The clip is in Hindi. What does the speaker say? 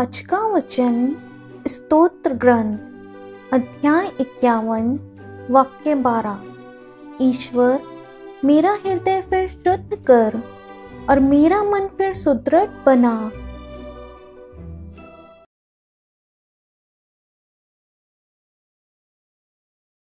आज का वचन स्तोत्र ग्रंथ अध्याय 51 वाक्य 12। ईश्वर मेरा हृदय फिर शुद्ध कर और मेरा मन फिर सुदृढ़ बना।